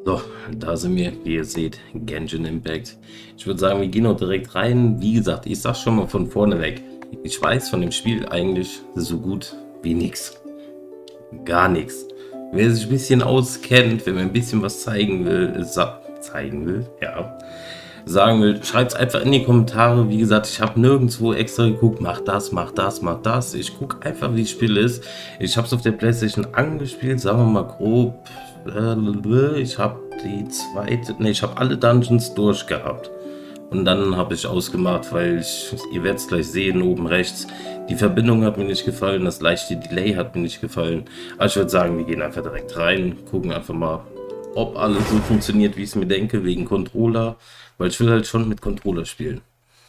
So, da sind wir, wie ihr seht, Genshin Impact. Ich würde sagen, wir gehen auch direkt rein. Wie gesagt, ich sag schon mal von vorne weg. Ich weiß von dem Spiel eigentlich so gut wie nichts. Gar nichts. Wer sich ein bisschen auskennt, wenn man ein bisschen was zeigen will, ja, sagen will, schreibt es einfach in die Kommentare. Wie gesagt, ich habe nirgendwo extra geguckt, mach das, mach das, mach das. Ich gucke einfach, wie das Spiel ist. Ich habe es auf der PlayStation angespielt, sagen wir mal grob. Ich habe ich habe alle Dungeons durchgehabt. Und dann habe ich ausgemacht, weil ihr werdet es gleich sehen, oben rechts, die Verbindung hat mir nicht gefallen, das leichte Delay hat mir nicht gefallen. Aber ich würde sagen, wir gehen einfach direkt rein, gucken einfach mal, ob alles so funktioniert, wie ich es mir denke, wegen Controller, weil ich will halt schon mit Controller spielen.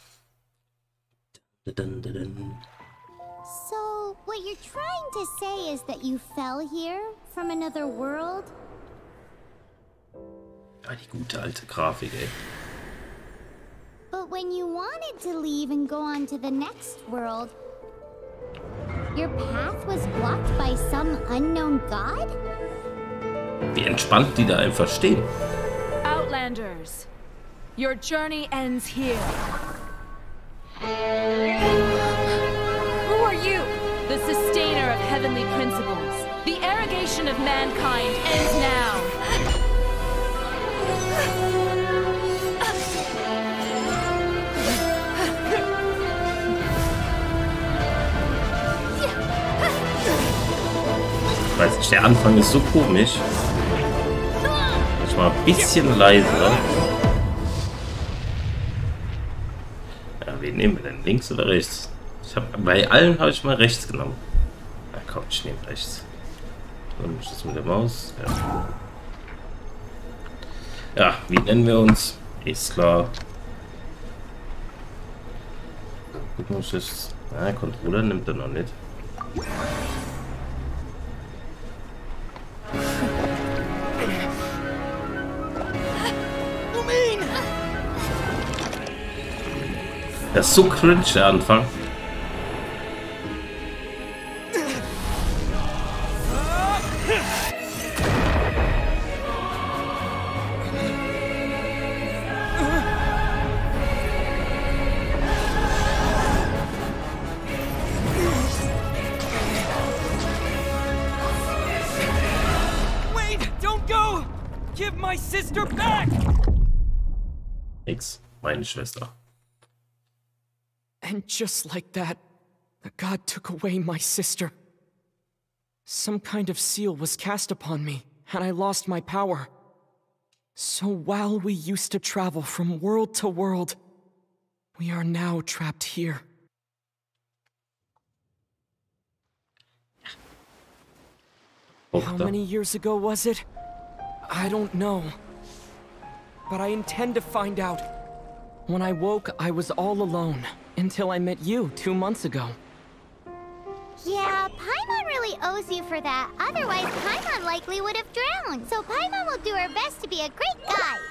So, what you're trying to say is that you fell here from another world? Ja, die gute alte Grafik, ey. But when you wanted to leave and go on to the next world, your path was blocked by some unknown god? Wie entspannt die da einfach stehen. Outlanders, your journey ends here. Who are you? The sustainer of heavenly principles. The arrogation of mankind ends now. Weiß nicht, der Anfang ist so komisch. Ich mal ein bisschen leiser. Ja, wen nehmen wir denn? Links oder rechts? Bei allen habe ich mal rechts genommen. Na komm, ich nehme rechts. Dann muss ich das mit der Maus. Ja, wie nennen wir uns? Ist klar. Gucken wir uns das. Na, Controller nimmt er noch nicht. Das ist so cringe, der Anfang. Wait, don't go! Give my sister back! Nix, meine Schwester. And just like that, the god took away my sister. Some kind of seal was cast upon me, and I lost my power. So while we used to travel from world to world, we are now trapped here. How many years ago was it? I don't know. But I intend to find out. When I woke, I was all alone. Until I met you 2 months ago. Yeah, Paimon really owes you for that. Otherwise, Paimon likely would have drowned. So Paimon will do her best to be a great guide.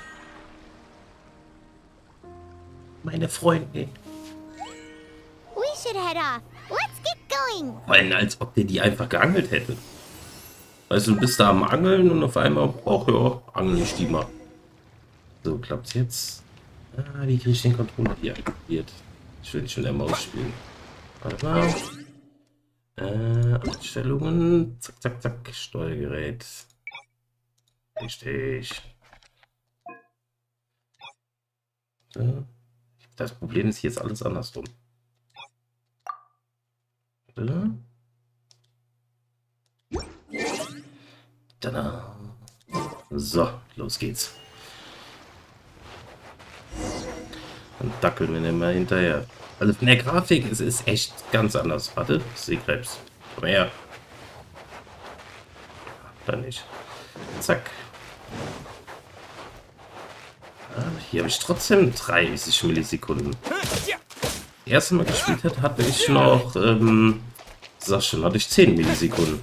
Meine Freundin. We should head off. Let's get going. Weil, als ob der die einfach geangelt hätte. Weißt du, du bist da am Angeln und auf einmal, ach ja, angel ich die mal. So, klappt's jetzt. Ah, wie kriege ich den Controller hier aktiviert? Ich will nicht mit der Maus spielen. Warte mal. Einstellungen. Zack, zack, zack. Steuergerät. Richtig. So. Das Problem ist, hier ist alles andersrum. So. Tada. So, los geht's. Dann dackeln wir nicht mehr hinterher. Also von der Grafik, es ist echt ganz anders. Warte, Seekrebs. Komm her. Dann nicht. Zack. Ah, hier habe ich trotzdem 30 Millisekunden. Das erste Mal gespielt hat, hatte ich noch, sag schon, hatte ich 10 Millisekunden.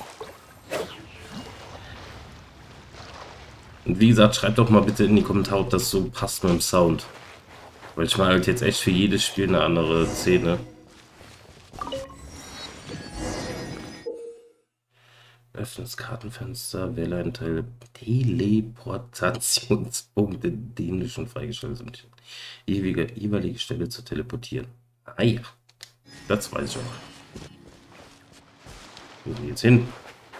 Und wie gesagt, schreibt doch mal bitte in die Kommentare, ob das so passt mit dem Sound. Weil ich meine halt jetzt echt für jedes Spiel eine andere Szene. Öffne das Kartenfenster, wähle einen Teleportationspunkt, den du schon freigestellt hast. Jeweilige Stelle zu teleportieren. Ah ja, das weiß ich auch. Wo sind wir jetzt hin?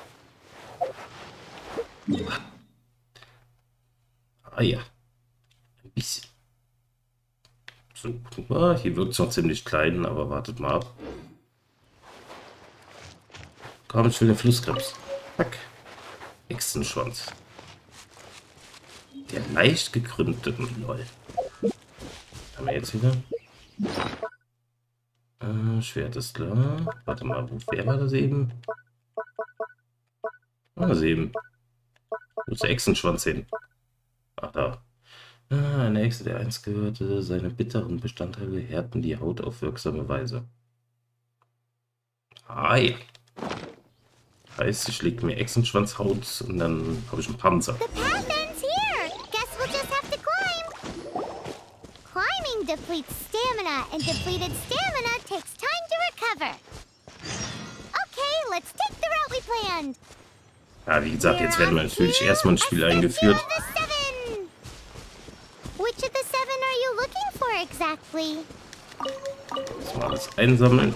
Ah ja, ein bisschen. So, hier wirkt es noch ziemlich klein, aber wartet mal ab. Komm, ich will den Flusskrebs. Zack. Echsenschwanz. Der leicht gekrümmte Lol. Haben wir jetzt wieder? Schwert ist klar. Warte mal, wer war das eben? Das eben. Wo ist der Echsenschwanz hin? Ach, da. Eine Echse, der einst gehörte. Seine bitteren Bestandteile härten die Haut auf wirksame Weise. Ah ja. Heißt, ich lege mir Echsenschwanzhaut und dann habe ich einen Panzer. The path ends here. Guess we'll just have to climb. Climbing depletes stamina, and depleted stamina takes time to recover. Okay, let's take the route we planned. Ja, wie gesagt, jetzt werden wir natürlich erstmal ins Spiel eingeführt. Which of the 7 are you looking for exactly? Jetzt mal alles einsammeln.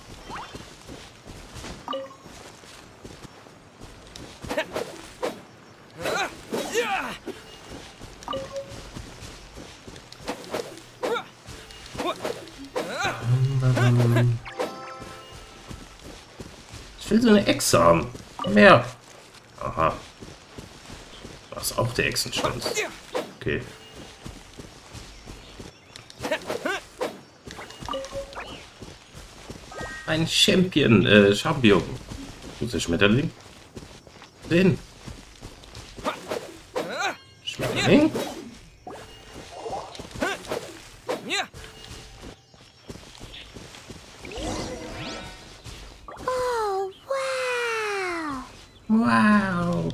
Ich will so eine Echse haben. Mehr. Aha. Das ist auch der Echsenschwanz. Okay. Ein Champion. Champion. Wo ist der Schmetterling? Den. Schmetterling? Oh, wow. Wow.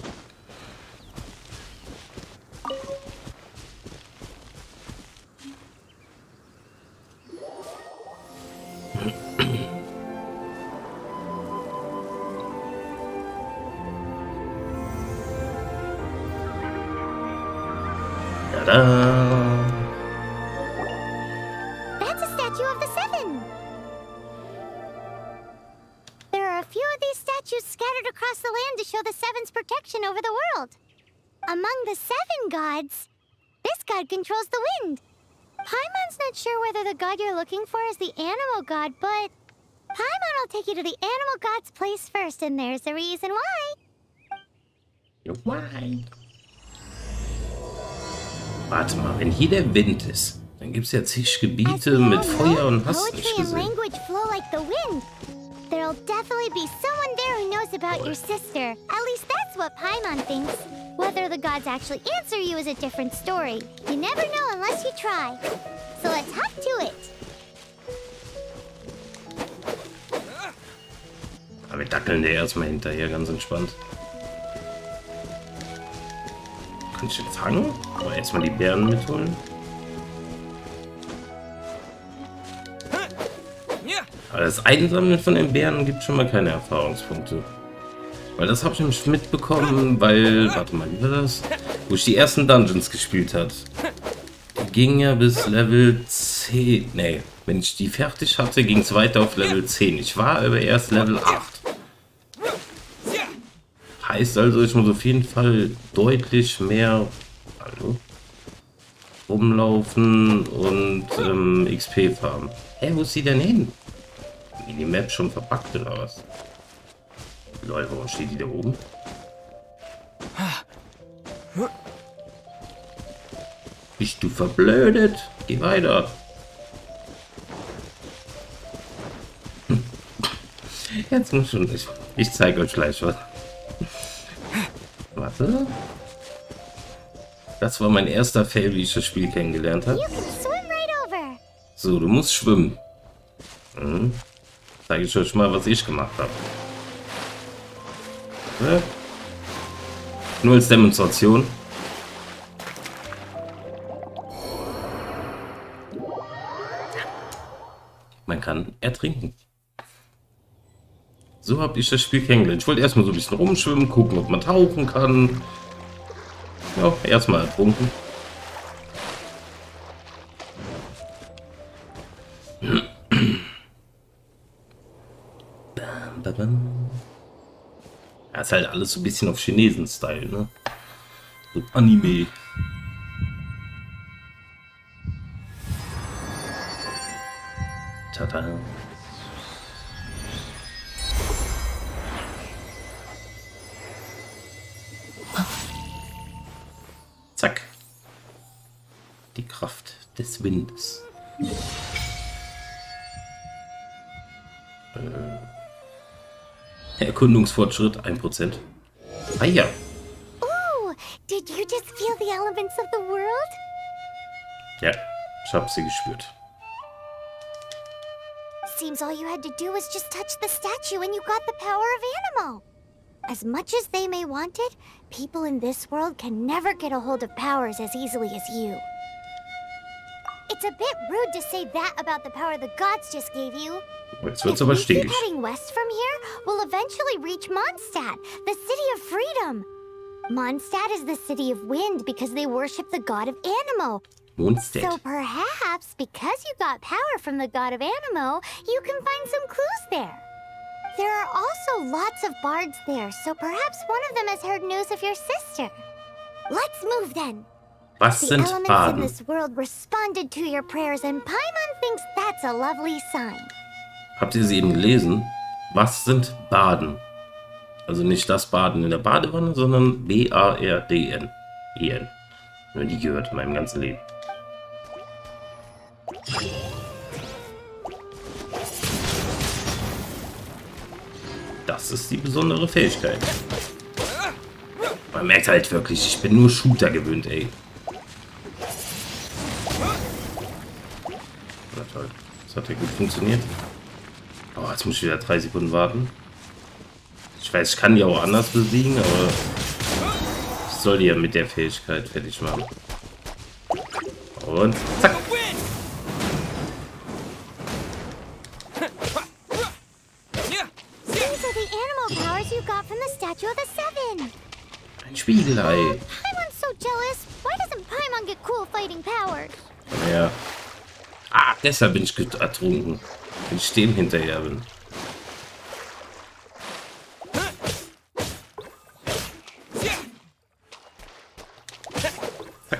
Tada! That's a statue of the 7. There are a few of these statues scattered across the land to show the 7's protection over the world. Among the 7 gods, this god controls the wind. Paimon's not sure whether the god you're looking for is the animal god, but Paimon will take you to the animal god's place first, and there's the reason why. Why? Warte mal, wenn hier der Wind ist, dann gibt es ja zig Gebiete mit Feuer und hast poetry nicht and gesehen. language flow like the wind. There'll definitely be someone there who knows about your sister. At least that's what Paimon thinks. Whether the gods actually answer you is a different story. You never know unless you try. So let's hop to it. Aber wir dackeln der erstmal hinterher, ganz entspannt. Kann ich den fangen? Aber erstmal die Bären mitholen. Aber das Einsammeln von den Bären gibt schon mal keine Erfahrungspunkte. Weil das habe ich nämlich mitbekommen, weil, warte mal, wie war das? Wo ich die ersten Dungeons gespielt habe. Die ging ja bis Level 10. Nee, wenn ich die fertig hatte, ging es weiter auf Level 10. Ich war aber erst Level 8. Heißt also, ich muss auf jeden Fall deutlich mehr rumlaufen und XP farmen. Hä, wo ist sie denn hin? Minimap schon verpackt oder was? Leute, warum steht die da oben? Bist du verblödet? Geh weiter. Jetzt muss schon nicht. Ich zeige euch gleich was. Warte. Das war mein erster Fail, wie ich das Spiel kennengelernt habe. So, du musst schwimmen. Zeige ich euch mal, was ich gemacht habe. Ja. Nur als Demonstration. Man kann ertrinken. So habe ich das Spiel kennengelernt. Ich wollte erstmal so ein bisschen rumschwimmen, gucken, ob man tauchen kann. Ja, erstmal ertrunken. Ja, ist halt alles so ein bisschen auf Chinesen-Style, ne? So Anime. Tada. Zack. Die Kraft des Windes. Erkundungsfortschritt 1%. Ah ja. Ooh, did you just feel the elements of the world? Ja, ich habe sie gespürt. Seems all you had to do was just touch the statue and you got the power of Anemo. As much as they may want it, people in this world can never get a hold of powers as easily as you. It's a bit rude to say that about the power the gods just gave you. Jetzt wird's If aber we keep stinkig. heading west from here, we'll eventually reach Mondstadt, the city of freedom. Mondstadt is the city of wind because they worship the god of Anemo. So Mondstadt. perhaps, because you got power from the god of Anemo, you can find some clues there. There are also lots of bards there, so perhaps one of them has heard news of your sister. Let's move then. Was The sind elements in Baden? this world responded to your prayers, and Paimon thinks that's a lovely sign. Habt ihr sie eben gelesen? Was sind Baden? Also nicht das Baden in der Badewanne, sondern B-A-R-D-N. E-N. Nur die gehört in meinem ganzen Leben. Das ist die besondere Fähigkeit. Man merkt halt wirklich, ich bin nur Shooter gewöhnt, ey. Na toll. Das hat ja gut funktioniert. Oh, jetzt muss ich wieder 3 Sekunden warten. Ich weiß, ich kann die auch anders besiegen, aber ich soll die ja mit der Fähigkeit fertig machen. Und zack. These are the animal powers you got from the Statue of the Seven. Ein Spiegelei. Paimon's so jealous. Why doesn't Paimon get cool fighting powers? Ja. Ah, deshalb bin ich ertrunken. Wenn ich dem hinterher bin. Zack.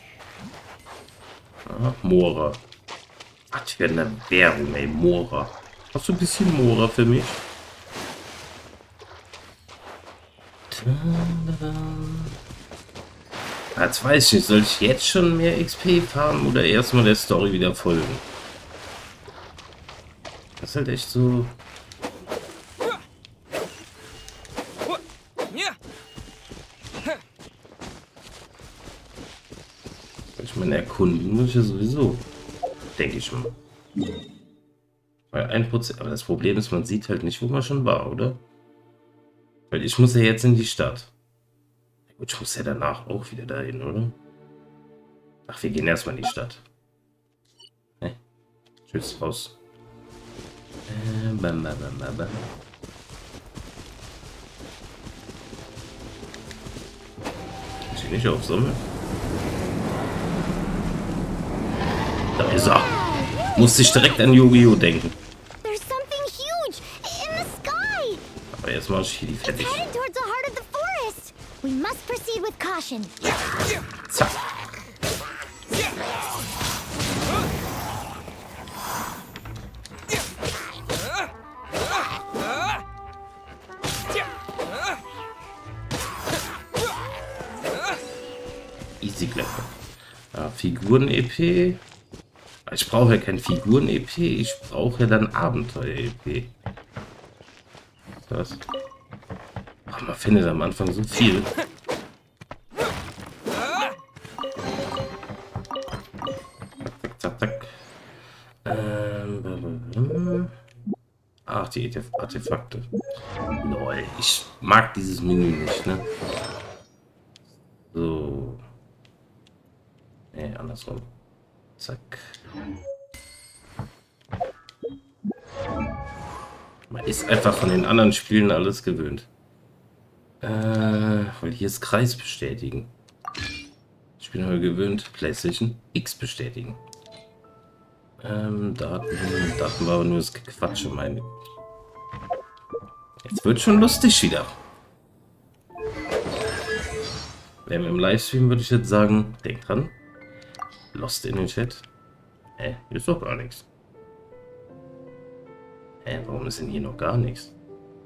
Ah, Mora. Was für eine Währung, ey, Mora. Hast du ein bisschen Mora für mich? Jetzt weiß ich nicht, soll ich jetzt schon mehr XP farmen oder erstmal der Story wieder folgen? Das ist halt echt so. Ich meine, erkunden muss ich ja sowieso. Denke ich mal. Weil 1%. Aber das Problem ist, man sieht halt nicht, wo man schon war, oder? Weil ich muss ja jetzt in die Stadt. Gut, ich muss ja danach auch wieder dahin, oder? Ach, wir gehen erstmal in die Stadt. Ne? Tschüss, raus. Bam, bam, bam, bam, bam. Ich nicht auf Summe. Da ist er. Musste ich direkt an Yu-Gi-Oh! Denken. There's something huge in the sky. Aber jetzt mache ich hier die It's fertig. heading towards the heart of the forest. We must proceed with caution. Zack. Easy Clap. Ja, Figuren-EP. Ich brauche ja kein Figuren-EP, ich brauche ja dann Abenteuer-EP. Was? Ach, man findet am Anfang so viel. Zack, zack, zack. Ach, die Artefakte. Lol, ich mag dieses Menü nicht, ne? So. Ne, andersrum. Zack. Man ist einfach von den anderen Spielen alles gewöhnt. Weil hier ist Kreis bestätigen. Ich bin heute gewöhnt, PlayStation X bestätigen. Daten war aber nur das Gequatsche, meine. Jetzt wird schon lustig wieder. Wären wir im Livestream, würde ich jetzt sagen, denkt dran. Lost in den Chat. Hier ist doch gar nichts. Warum ist denn hier noch gar nichts?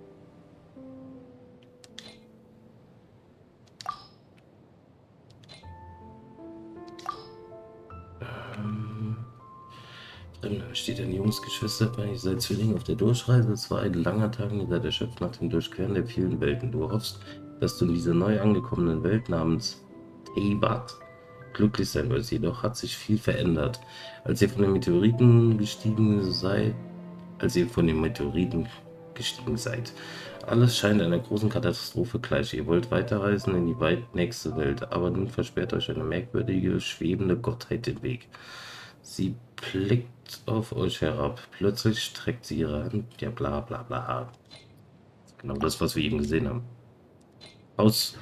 Drin steht ein Jungsgeschwister bei, ihr seid Zwillinge auf der Durchreise. Es war ein langer Tag, ihr seid erschöpft nach dem Durchqueren der vielen Welten. Du hoffst, dass du in dieser neu angekommenen Welt namens Teyvat glücklich sein wirst. Jedoch hat sich viel verändert. Als ihr von den Meteoriten gestiegen seid, Alles scheint einer großen Katastrophe gleich. Ihr wollt weiterreisen in die weit nächste Welt, aber nun versperrt euch eine merkwürdige, schwebende Gottheit den Weg. Sie blickt auf euch herab. Plötzlich streckt sie ihre Hand. Ja, bla bla bla. Genau das, was wir eben gesehen haben. Aus.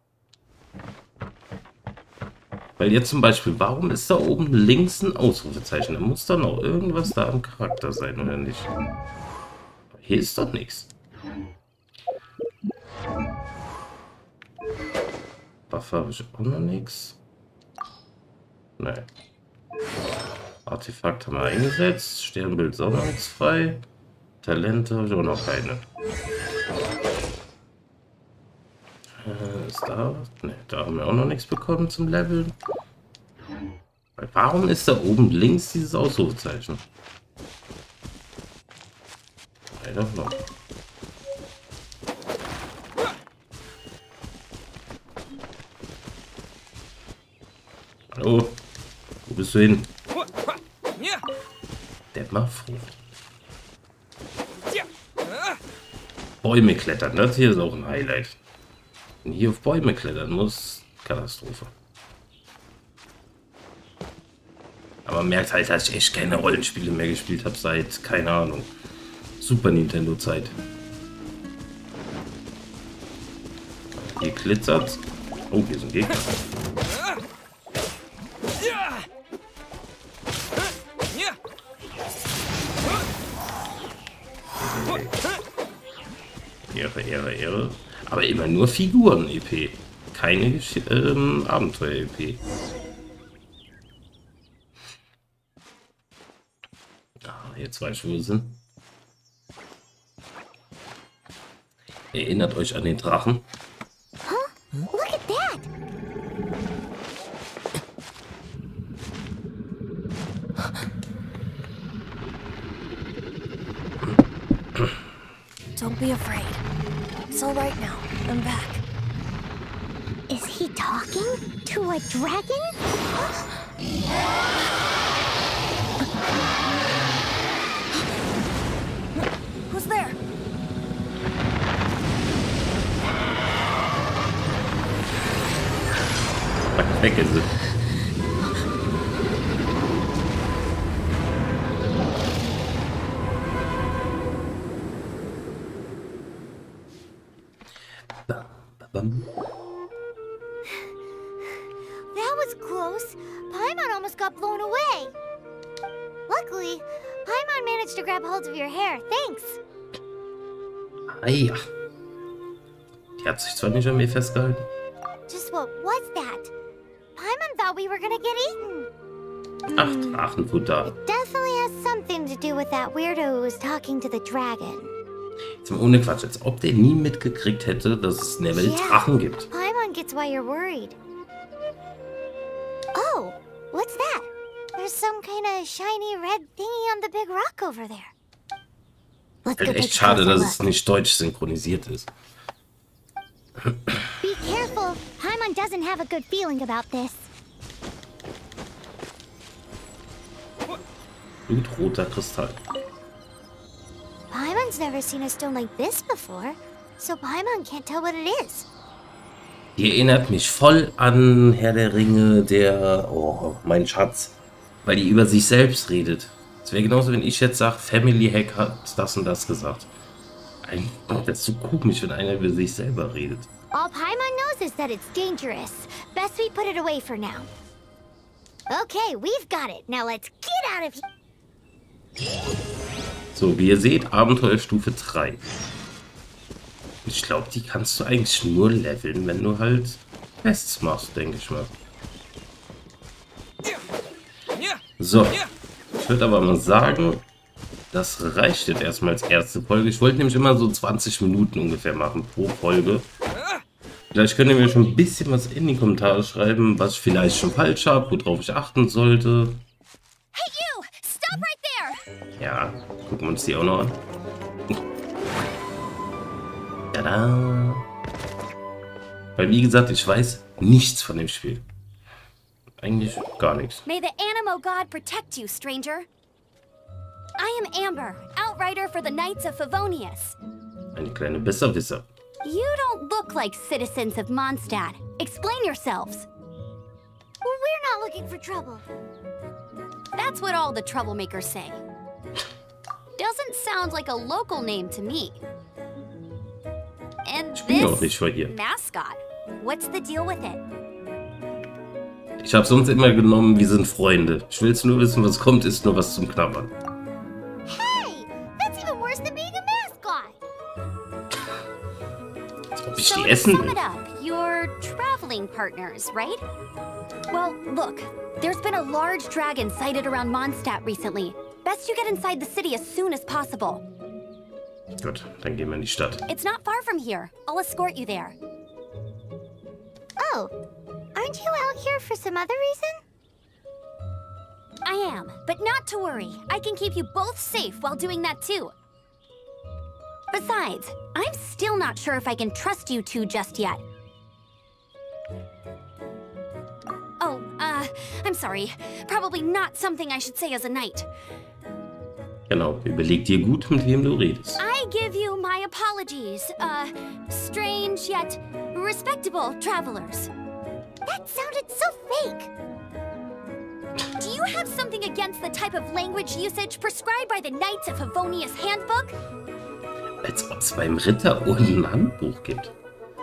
Weil jetzt zum Beispiel, warum ist da oben links ein Ausrufezeichen? Da muss doch noch irgendwas da am Charakter sein, oder nicht? Hier ist doch nichts. Waffe habe ich auch noch nichts. Nein. Artefakt haben wir eingesetzt. Sternbild frei. Talente habe ich auch noch keine. Ist da? Ne, da haben wir auch noch nichts bekommen zum Leveln. Warum ist da oben links dieses Ausrufezeichen? I don't know. Hallo? Wo bist du hin? Dämmerfrucht. Bäume klettern, das hier ist auch ein Highlight. Wenn hier auf Bäume klettern muss, Katastrophe. Aber man merkt halt, dass ich echt keine Rollenspiele mehr gespielt habe seit, keine Ahnung, Super Nintendo Zeit. Hier glitzert. Oh, hier ist ein Gegner. Ehre. Aber immer nur Figuren-EP. Keine Abenteuer-EP. Jetzt weiß ich, wo wir sind. Erinnert euch an den Drachen. Huh? Look at that! Don't be afraid. It's all right now. I'm back. Is he talking to a dragon? Who's there? Weg ist es. That was close. Paimon almost got blown away. Luckily, Paimon managed to grab hold of your hair. Thanks. Ah ja. Die hat sich zwar nicht an mir festgehalten. Just what was that? Paimon thought we were gonna get eaten. Ach, Drachenfutter. It definitely has something to do with that weirdo who was talking to the dragon. Jetzt mal ohne Quatsch, als ob der nie mitgekriegt hätte, dass es in der Welt Drachen gibt. Paimon gets why you're worried. Oh, what's that? There's some kind of shiny red thingy on the big rock over there. Let's go take Echt a schade, closer dass look. es nicht deutsch synchronisiert ist. Be careful. Paimon doesn't have a good feeling about this. Blutroter Kristall. Paimon's never seen a stone like this before, so Paimon can't tell what it is. Die erinnert mich voll an Herr der Ringe, oh, mein Schatz. Weil die über sich selbst redet. Es wäre genauso, wenn ich jetzt sage, Family Hack hat das und das gesagt. Das ist so komisch, wenn einer über sich selber redet. All Paimon knows is that it's dangerous. Best we put it away for now. Okay, we've got it. Now let's get out of here. So, wie ihr seht, Abenteuerstufe 3. Ich glaube, die kannst du eigentlich nur leveln, wenn du halt Quests machst, denke ich mal. So, ich würde aber mal sagen, das reicht jetzt erstmal als erste Folge. Ich wollte nämlich immer so 20 Minuten ungefähr machen pro Folge. Vielleicht könnt ihr mir schon ein bisschen was in die Kommentare schreiben, was ich vielleicht schon falsch habe, worauf ich achten sollte. Hey you! Stop right there! Ja, gucken wir uns die auch noch an. Tada! Weil wie gesagt, ich weiß nichts von dem Spiel. Eigentlich gar nichts. May the Animo God protect you, stranger. I am Amber, outrider for the Knights of Favonius. Eine kleine Besserwisser. You don't look like citizens of Mondstadt. Explain yourselves. We're not looking for trouble. That's what all the troublemakers say. Doesn't sound like a local name to me. And Ich bin auch nicht this vor ihr. mascot, what's the deal with it? Ich habe sonst immer genommen, wir sind Freunde. Ich will jetzt nur wissen, was kommt, ist nur was zum Knabbern. Hey, that's even worse than being a mascot. Als ob ich So die to essen sum will. it up, you're traveling partners, right? Well, look, there's been a large dragon sighted around Mondstadt recently. Best you get inside the city as soon as possible. Gut, dann gehen wir in die Stadt. It's not far from here. I'll escort you there. Oh, aren't you out here for some other reason? I am, but not to worry. I can keep you both safe while doing that too. Besides, I'm still not sure if I can trust you two just yet. Oh, I'm sorry. Probably not something I should say as a knight. Genau, überleg dir gut, mit wem du redest. I give you my apologies, strange yet respectable travelers. That sounded so fake. Do you have something against the type of language usage prescribed by the Knights of Favonius Handbook? Als ob es beim Ritter ein Handbuch gibt.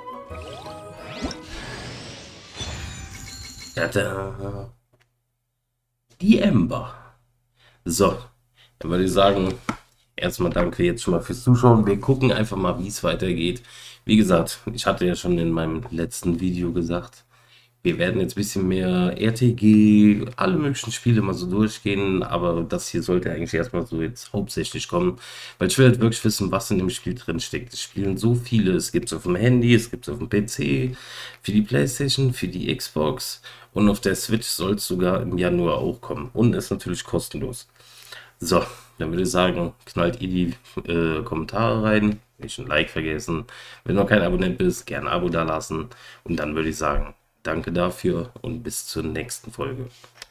Tada. Die Ember. So, dann würde ich sagen, erstmal danke jetzt schon mal fürs Zuschauen. Wir gucken einfach mal, wie es weitergeht. Wie gesagt, ich hatte ja schon in meinem letzten Video gesagt, wir werden jetzt ein bisschen mehr RTG, alle möglichen Spiele mal so durchgehen, aber das hier sollte eigentlich erstmal so jetzt hauptsächlich kommen, weil ich will halt wirklich wissen, was in dem Spiel drin steckt. Es spielen so viele, es gibt es auf dem Handy, es gibt es auf dem PC, für die Playstation, für die Xbox und auf der Switch soll es sogar im Januar auch kommen und ist natürlich kostenlos. So, dann würde ich sagen, knallt ihr die Kommentare rein, nicht ein Like vergessen, wenn du noch kein Abonnent bist, gerne ein Abo da lassen und dann würde ich sagen, danke dafür und bis zur nächsten Folge.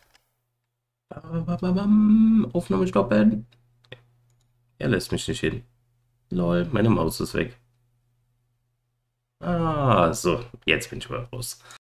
Aufnahme stoppen. Er lässt mich nicht hin. Lol, meine Maus ist weg. Ah, so, jetzt bin ich mal raus.